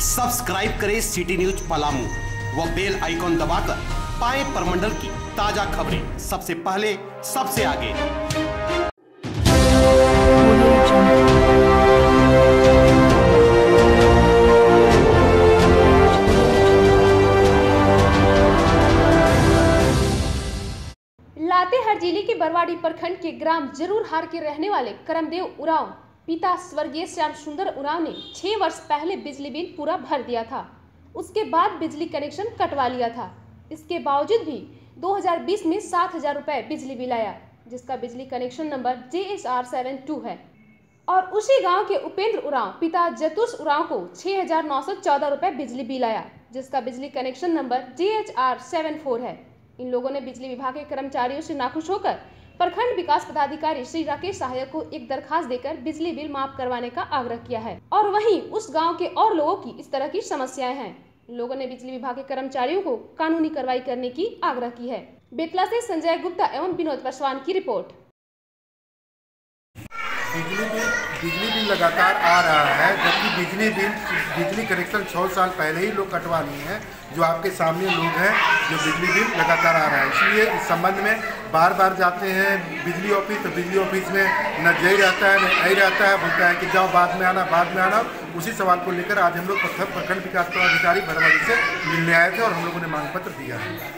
Subscribe करें city news Palamu व bell icon दबाकर पाएं प्रमंडल की ताजा खबरें सबसे पहले सबसे आगे। लातेहार जिले के बरवाडी प्रखंड के ग्राम जरूरहार के रहने वाले करमदेव उरांव पिता स्वर्गीय श्याम सुंदर उरांव ने 6 वर्ष पहले बिजली बिल पूरा भर दिया था। उसके बाद बिजली कनेक्शन कटवा लिया था। इसके बावजूद भी 2020 में 7,000 रुपए बिजली बिल आया, जिसका बिजली कनेक्शन नंबर JHR72 है। और उसी गांव के उपेंद्र उरांव पिता जतुष उरांव को 6,914 रुपए बिजली बिल आया, जिसका बिजली कनेक्शन नंबर JHR74 है। इन लोगों ने बिजली विभाग के कर्मचारियों से नाखुश होकर प्रखंड विकास पदाधिकारी श्री राकेश सहायक को एक दरखास्त देकर बिजली बिल माफ करवाने का आग्रह किया है। और वहीं उस गांव के और लोगों की इस तरह की समस्याएं हैं। लोगों ने बिजली विभाग के कर्मचारियों को कानूनी कार्रवाई करने की आग्रह की है। बेतला से संजय गुप्ता एवं विनोद पासवान की रिपोर्ट। बिजली बिल लगातार आ रहा है, जबकि बिजली कनेक्शन 6 साल पहले ही लोग कटवा लिए हैं। जो आपके सामने लोग हैं जो बिजली बिल लगातार आ रहा है, इसलिए इस संबंध में बार बार जाते हैं बिजली ऑफिस। तो बिजली ऑफिस में न जय रहता है न आई रहता है, बोलता है कि जाओ बाद में आना। उसी सवाल को लेकर आज हम लोग प्रखंड विकास पदाधिकारी बरवाडी से मिलने आए थे और हम लोगों ने मांग पत्र दिया है।